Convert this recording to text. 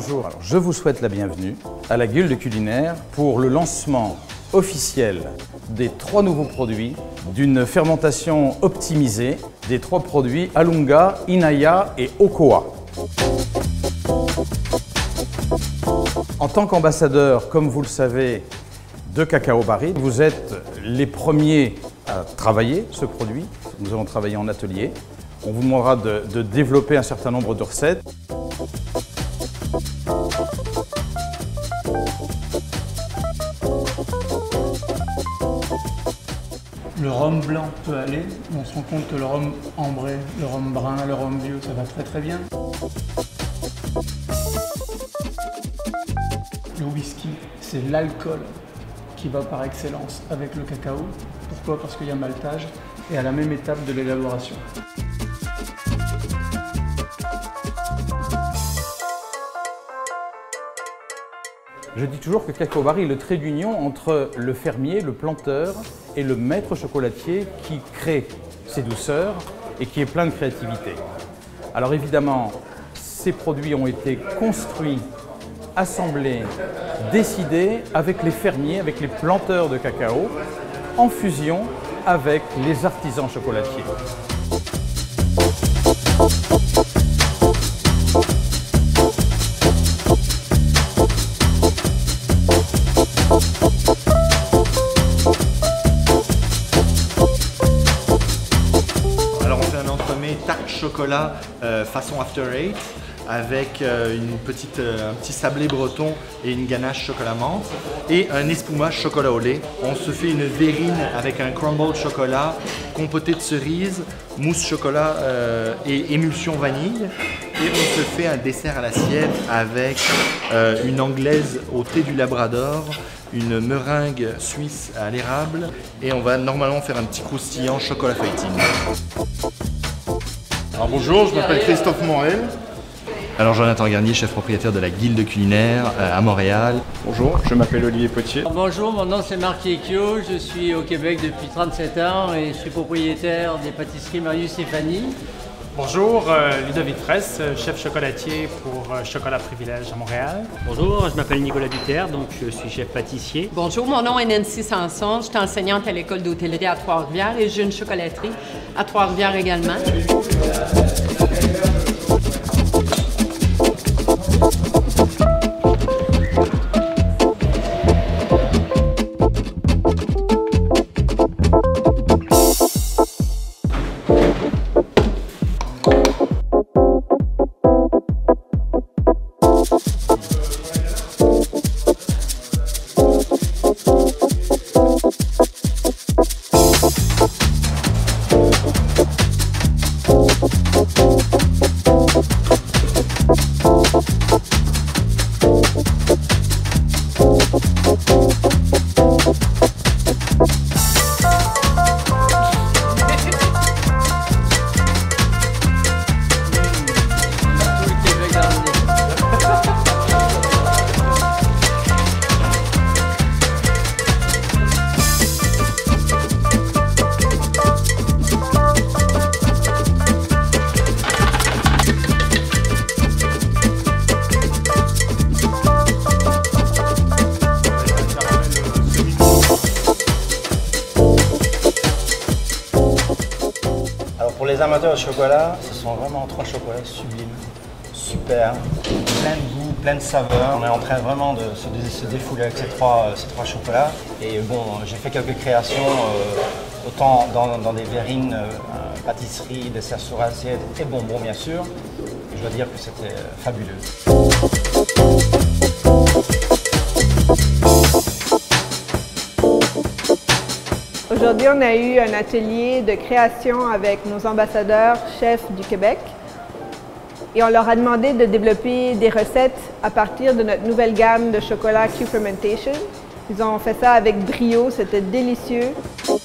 bonjour. Alors, je vous souhaite la bienvenue à la Guilde culinaire pour le lancement officiel des 3 nouveaux produits d'une fermentation optimisée des 3 produits Alunga, Inaya et Okoa. En tant qu'ambassadeur, comme vous le savez, de Cacao Barry, vous êtes les premiers à travailler ce produit. Nous allons travailler en atelier. On vous demandera de développer un certain nombre de recettes. Le rhum blanc peut aller, on se rend compte que le rhum ambré, le rhum brun, le rhum vieux, ça va très très bien. Le whisky, c'est l'alcool qui va par excellence avec le cacao. Pourquoi? Parce qu'il y a maltage et à la même étape de l'élaboration. Je dis toujours que Cacao Barry est le trait d'union entre le fermier, le planteur et le maître chocolatier qui crée ses douceurs et qui est plein de créativité. Alors évidemment, ces produits ont été construits, assemblés, décidés avec les fermiers, avec les planteurs de cacao, en fusion avec les artisans chocolatiers. Alors on fait un entremets tarte chocolat façon After Eight avec un petit sablé breton et une ganache chocolat menthe et un espuma chocolat au lait. On se fait une verrine avec un crumble chocolat, compoté de cerises, mousse chocolat et émulsion vanille. Et on se fait un dessert à l'assiette avec une anglaise au thé du Labrador, une meringue suisse à l'érable et on va normalement faire un petit croustillant chocolat feuilletine. Alors bonjour, je m'appelle Christophe Morel. Alors Jonathan Garnier, chef propriétaire de la Guilde culinaire à Montréal. Bonjour, je m'appelle Olivier Potier. Bonjour, mon nom c'est Marc Yekio, je suis au Québec depuis 37 ans et je suis propriétaire des pâtisseries Marius et Fanny. Bonjour, Ludovic Fraisse, chef chocolatier pour Chocolat Privilège à Montréal. Bonjour, je m'appelle Nicolas Duterre, donc je suis chef pâtissier. Bonjour, mon nom est Nancy Sanson, je suis enseignante à l'école d'hôtellerie à Trois-Rivières et j'ai une chocolaterie à Trois-Rivières également. Pour les amateurs de chocolat, ce sont vraiment 3 chocolats sublimes, super, plein de goût, plein de saveurs. On est en train vraiment de se défouler avec ces trois chocolats. Et bon, j'ai fait quelques créations, autant dans des verrines, pâtisseries, desserts sur assiette et bonbons bien sûr. Et je dois dire que c'était fabuleux. Aujourd'hui, on a eu un atelier de création avec nos ambassadeurs chefs du Québec et on leur a demandé de développer des recettes à partir de notre nouvelle gamme de chocolat Q Fermentation. Ils ont fait ça avec brio, c'était délicieux.